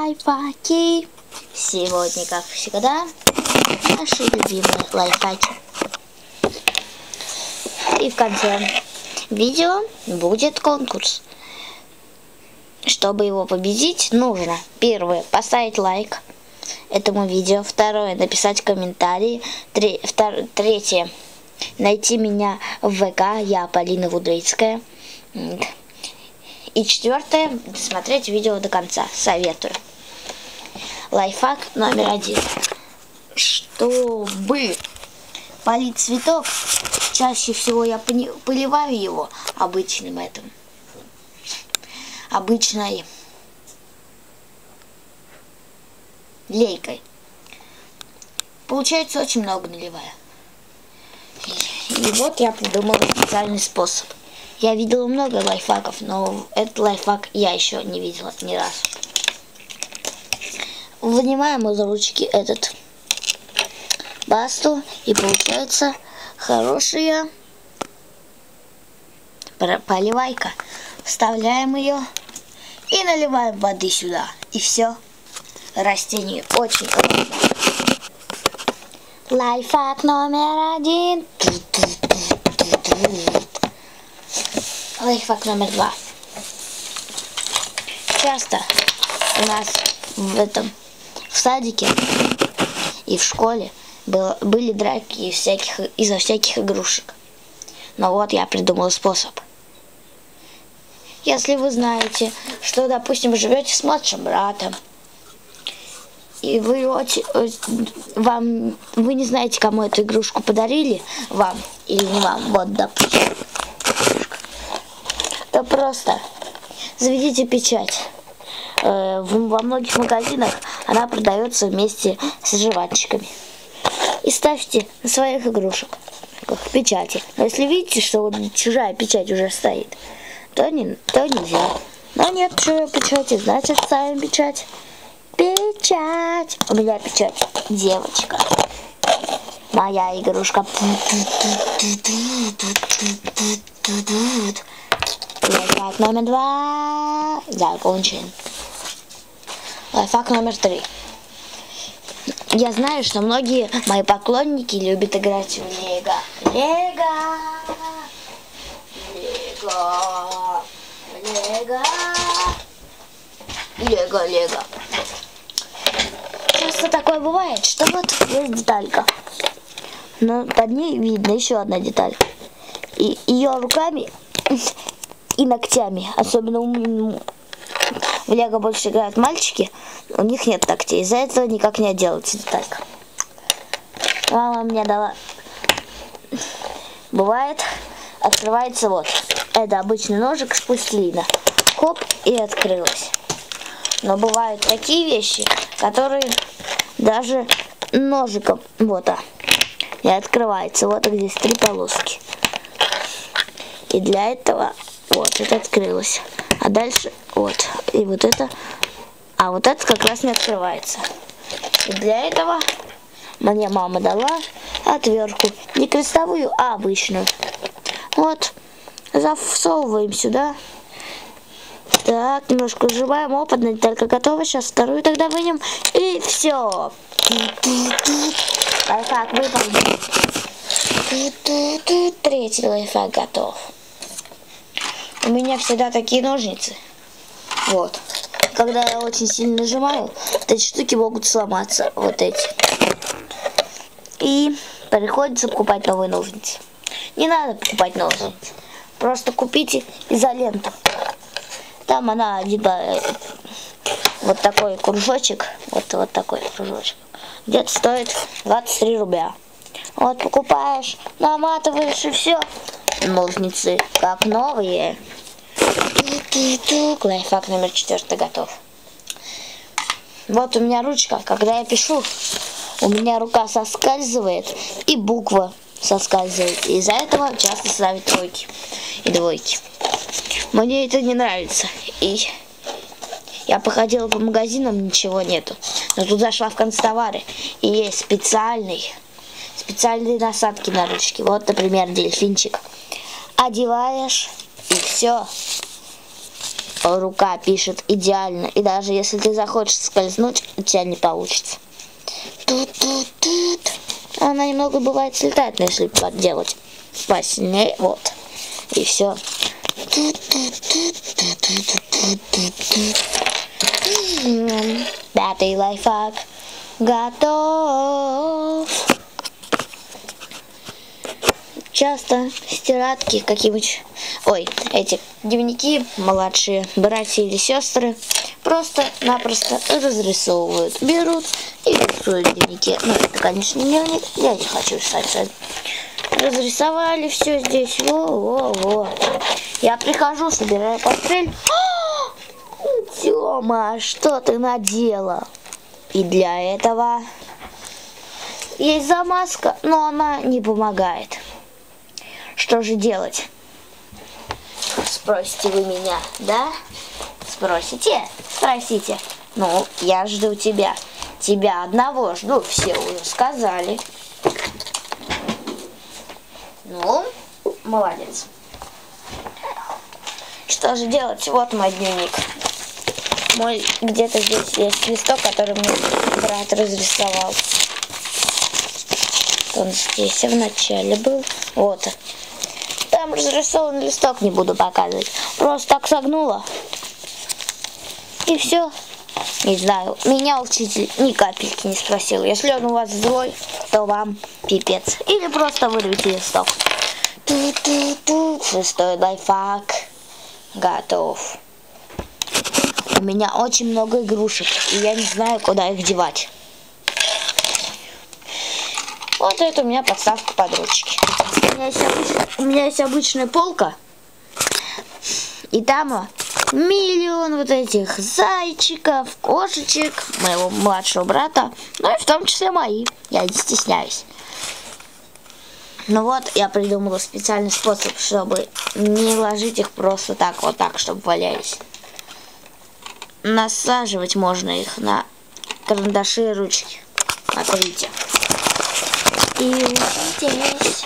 лайфхаки. Сегодня, как всегда, наши любимые лайфхаки. И в конце видео будет конкурс. Чтобы его победить, нужно первое поставить лайк этому видео, второе написать комментарий, третье найти меня в ВК, я Полина Вудрицкая. И четвертое, смотреть видео до конца. Советую. Лайфхак номер 1. Чтобы полить цветок, чаще всего я поливаю его обычной лейкой. Получается, очень много наливаю. И вот я придумала специальный способ. Я видела много лайфхаков, но этот лайфхак я еще не видела ни разу. Вынимаем из ручки этот басту, и получается хорошая поливайка. Вставляем ее и наливаем воды сюда. И все. Растение очень классное. Лайфхак номер 1. Лайфхак номер 2. Часто у нас в садике и в школе были драки из-за всяких игрушек. Но вот я придумал способ. Если вы знаете, что, допустим, живете с младшим братом, и вы не знаете, кому эту игрушку подарили, вам или не вам, вот, допустим, то просто заведите печать. Во многих магазинах она продается вместе с жвачками. И ставьте на своих игрушек печати. Но если видите, что чужая печать уже стоит, то нельзя. Но нет чужой печати, значит ставим печать. Печать. У меня печать девочка. Моя игрушка. Лайфхак номер 2. Закончен. Лайфхак номер 3. Я знаю, что многие мои поклонники любят играть в Лего. Лего. Часто такое бывает, что вот есть деталька, но под ней видно еще одна деталь. И ее руками и ногтями, особенно в Лего больше играют мальчики, у них нет ногтей, из-за этого никак не отделается деталька. Мама мне дала. Бывает, открывается вот. Это обычный ножик с пластилина. Хоп, и открылась. Но бывают такие вещи, которые даже ножиком не открывается. Вот здесь 3 полоски. И для этого вот это открылось. А дальше вот. И вот это. А вот это как раз не открывается. И для этого мне мама дала отвертку. Не крестовую, а обычную. Вот. Засовываем сюда. Так, немножко сжимаем. Опытная деталька готова. Сейчас вторую тогда вынем. И все. Лайфхак выполнен. Третий лайфхак готов. У меня всегда такие ножницы. Вот. Когда я очень сильно нажимаю, вот эти штуки могут сломаться. Вот эти. И приходится покупать новые ножницы. Не надо покупать ножницы. Просто купите изоленту. Там она вот такой кружочек. Вот такой кружочек. Где-то стоит 23 рубля. Вот покупаешь, наматываешь и все. Ножницы как новые. Лайфхак номер 4 готов. Вот у меня ручка. Когда я пишу, у меня рука соскальзывает и буква соскальзывает. И из-за этого часто ставят 3 и 2. Мне это не нравится. И я походила по магазинам, ничего нету. Но тут зашла в концтовары. И есть специальные насадки на ручки. Вот, например, дельфинчик. Одеваешь, и все. рука пишет идеально. И даже если ты захочешь скользнуть, у тебя не получится. Тут. Она немного бывает слетает, но если подделать посильнее, вот. И все. Пятый лайфхак готов. Часто стиратки какие-нибудь, эти дневники младшие братья или сестры просто-напросто разрисовывают, берут и рисуют дневники. Ну, это, конечно, не дневник, я не хочу писать. Разрисовали все здесь, во. Я прихожу, собираю портфель. Тёма, что ты надела? И для этого есть замазка, но она не помогает. Что же делать? Спросите вы меня, да? Спросите? Спросите. Ну, я жду тебя. Тебя одного жду, все уже сказали. Ну, молодец. Что же делать? Вот мой дневник. Мой где-то здесь есть листок, который мне брат разрисовал. Он здесь в начале был. Вот. Там разрисованный листок, не буду показывать. Просто так согнула. И все. Не знаю, меня учитель ни капельки не спросил. Если он у вас злой, то вам пипец. Или просто вырвите листок. Шестой лайфхак готов. У меня очень много игрушек, и я не знаю, куда их девать. Вот это у меня подставка под ручки. У меня есть обычная полка, и там миллион вот этих зайчиков, кошечек, моего младшего брата, ну и в том числе мои. Я не стесняюсь. Ну вот, я придумала специальный способ, чтобы не ложить их просто так, вот так, чтобы валялись. Насаживать можно их на карандаши и ручки. Смотрите. И здесь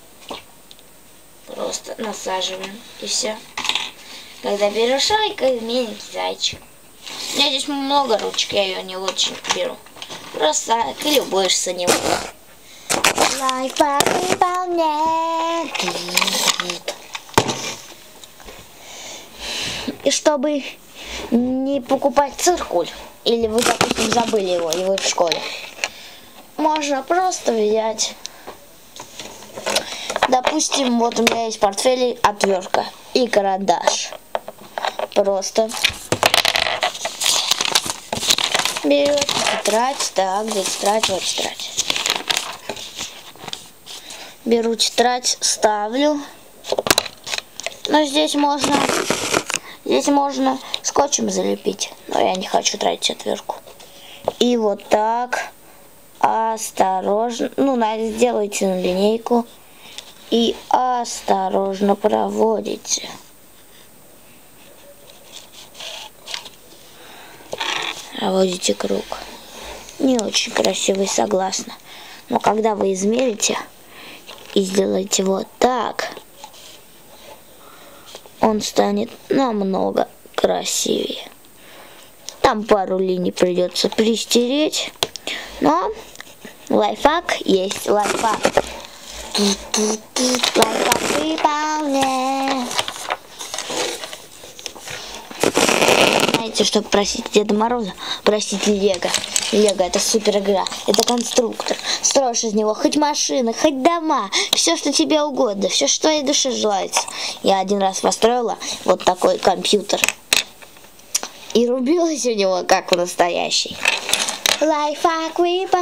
просто насаживаем, и все. Когда берешь миленький зайчик. У меня здесь много ручек, я ее не очень беру. Просто ты любуешься него. Лайфхак выполнен. И чтобы не покупать циркуль, или вы, допустим, забыли его, и вы в школе, можно просто взять, допустим, вот у меня есть в портфеле отвертка и карандаш. Просто берете тетрадь, так, где тетрадь, вот тетрадь. Беру тетрадь, ставлю. Но здесь можно скотчем залепить, но я не хочу тратить отвертку. И вот так осторожно, сделайте на линейку и осторожно проводите. Проводите круг. Не очень красивый, согласна. Но когда вы измерите и сделаете вот так, он станет намного красивее. Там пару линий придется пристереть, но лайфхак есть лайфхак. Лайфхак выполнен. Знаете, чтобы просить Деда Мороза, просите Лего. Лего — это супер игра, это конструктор. Строишь из него хоть машины, хоть дома, все, что тебе угодно, все, что твоей душе желается. Я один раз построила вот такой компьютер и рубилась у него, как у настоящий. Лайфхак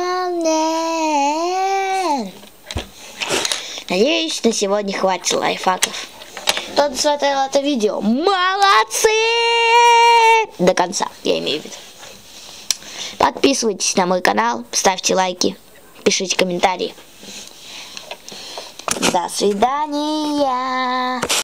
выполнен. Надеюсь, на сегодня хватит лайфхаков. Кто досмотрел это видео, молодцы! До конца, я имею в виду. Подписывайтесь на мой канал, ставьте лайки, пишите комментарии. До свидания!